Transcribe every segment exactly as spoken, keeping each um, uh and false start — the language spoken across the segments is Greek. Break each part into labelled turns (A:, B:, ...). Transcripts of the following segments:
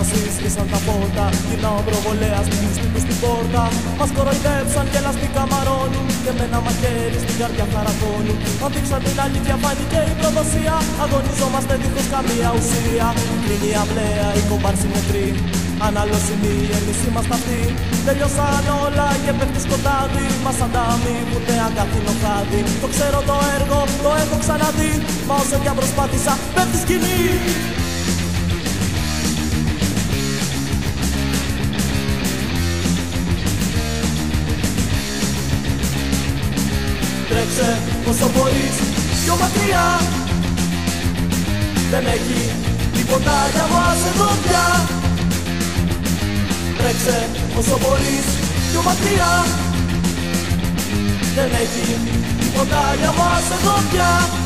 A: ασφαλίσεις και σαν τα πόρτα. Γυρνάω προβολέας, μην κλειστούν στην πόρτα. Μας κοροϊδέψαν και λαστικά μαρώνουν. Και με ένα μαχαίρι στην καρδιά χαρακώνουν. Αν δείξαν την αλήθεια φάνηκε η προδοσία. Αγωνιζόμαστε δίχως καμία ουσία. Κλείνει η αυλαία, η κομπάρση νεκρή. Αναλώσιμοι, εμείς είμαστε αυτοί. Τελειώσαν όλα και πέφτει σκοτάδι. Μας ανταμείβουνε αγκάθινο χάδι. Το ξέρω το έργο, το έχω ξαναδεί. Μα όσο κι αν προσπάθησα, πέφτει σκηνή. Τρέξε όσο μπορείς πιο μακριά. Δεν έχει τίποτα για μας εδώ πια. Τρέξε όσο μπορείς πιο μακριά. Δεν έχει τίποτα για μας εδώ πια.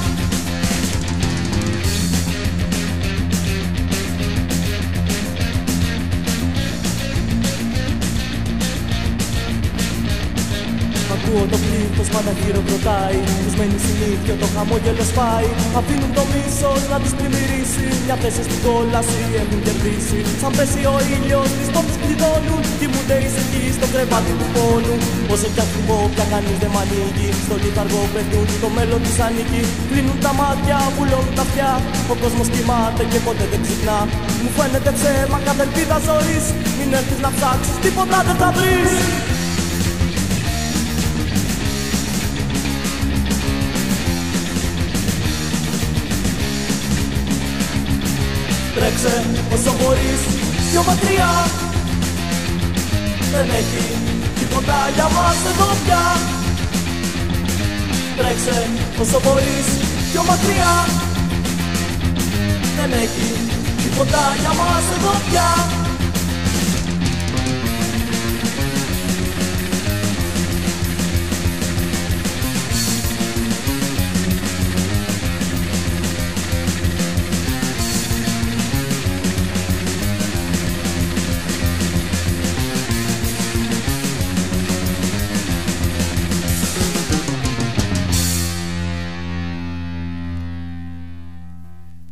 A: Ακούω το πλήθος πάντα χειροκροτάει. Τους μένει συνήθεια, το χαμόγελο σπάει. Αφήνουν το μίσος να τους πλημμυρίσει. Μια θέση στην κόλαση έχουν κερδίσει. Σαν πέσει ο ήλιος, τις πόρτες κλειδώνουν. Κοιμούνται εις εκεί στο κρεβάτι του πόνου. Όσο κι ακριβώ πια κανείς δεν μ' ανοίγει. Στο λιθαργό πετούν, το μέλλον της ανήκει. Κλείνουν τα μάτια, βουλώνουν τα αυτιά. Ο κόσμος κοιμάται και ποτέ δεν ξυπνά. Μου φαίνεται ψέμα κάθε ελπίδα ζωής. Μην έρθεις να ψάξεις, τίποτα δεν θα βρεις. Τρέξε όσο μπορείς πιο μακριά. Δεν έχει τίποτα για μας εδώ πια. Τρέξε όσο μπορείς πιο μακριά. Δεν έχει τίποτα για μας εδώ πια.